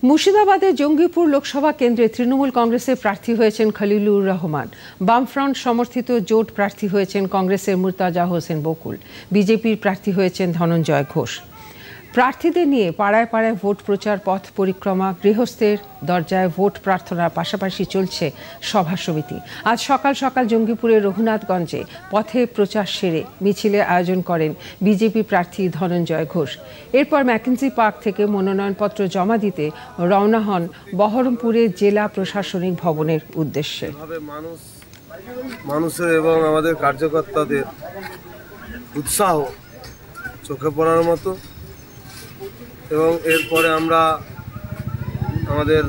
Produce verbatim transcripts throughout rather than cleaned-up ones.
মুর্শিদাবাদের জঙ্গিপুর লোকসভা কেন্দ্রে তৃণমূল কংগ্রেসের প্রার্থী হয়েছেন খলিলুর রহমান। বামফ্রন্ট সমর্থিত জোট প্রার্থী হয়েছেন কংগ্রেসের মুর্তাজা হোসেন বকুল। বিজেপির প্রার্থী হয়েছেন ধনঞ্জয় ঘোষ। প্রার্থীদের নিয়ে পাড়ায় পাড়ায় ভোট প্রচার, পথ পরিক্রমা, গৃহস্থের দরজায় ভোট প্রার্থনার পাশাপাশি চলছে সভা সমিতি। আজ সকাল সকাল জঙ্গিপুরের রঘুনাথগঞ্জে পথে প্রচার সেরে মিছিলের আয়োজন করেন বিজেপি প্রার্থী ধনঞ্জয় ঘোষ। এরপর ম্যাকেন্সি পার্ক থেকে মনোনয়নপত্র জমা দিতে রওনা হন বহরমপুরের জেলা প্রশাসনিক ভবনের উদ্দেশ্যে। মানুষের এবং আমাদের কার্যকর্তাদের উৎসাহ চোখে পড়ার মতো, এবং এরপরে আমরা আমাদের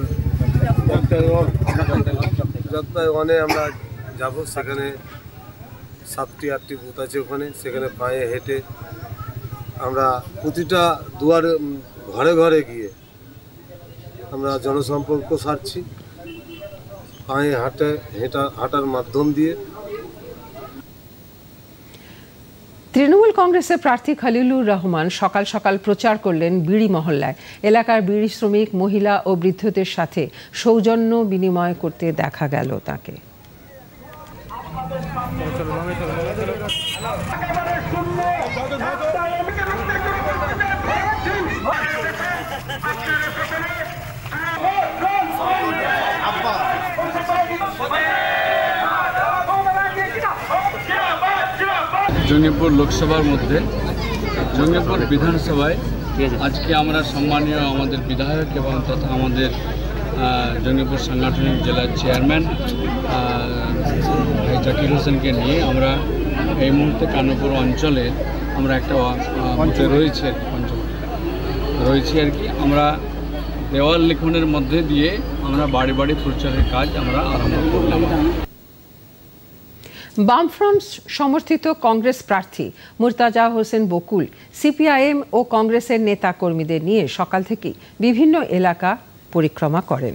যত্নায়নে আমরা যাব। সেখানে সাতটি আটটি বুথ আছে, ওখানে সেখানে পায়ে হেঁটে আমরা প্রতিটা দুয়ারে ঘরে ঘরে গিয়ে আমরা জনসম্পর্ক সারছি, পায়ে হাঁটে হেঁটা হাঁটার মাধ্যম দিয়ে। তৃণমূল কংগ্রেসের প্রার্থী খলিলুর রহমান সকাল সকাল প্রচার করলেন বিড়ি মহল্লায়। এলাকার বিড়ি শ্রমিক, মহিলা ও বৃদ্ধদের সাথে সৌজন্য বিনিময় করতে দেখা গেল তাকে। জঙ্গিপুর লোকসভার মধ্যে জঙ্গিপুর বিধানসভায় আজকে আমরা সম্মানীয় আমাদের বিধায়ক এবং তথা আমাদের জঙ্গিপুর সাংগঠনিক জেলার চেয়ারম্যান ভাই জাকির হোসেনকে নিয়ে আমরা এই মুহূর্তে কানুপুর অঞ্চলে আমরা একটা বুথে রয়েছে অঞ্চল রয়েছি আর কি। আমরা দেওয়াল লিখনের মধ্যে দিয়ে আমরা বাড়ি বাড়ি প্রচারের কাজ আমরা আরম্ভ করলাম। বামফ্রন্ট সমর্থিত কংগ্রেস প্রার্থী মুর্তাজা হোসেন বকুল সিপিআইএম ও কংগ্রেসের নেতা কর্মীদের নিয়ে সকাল থেকে বিভিন্ন এলাকা পরিক্রমা করেন।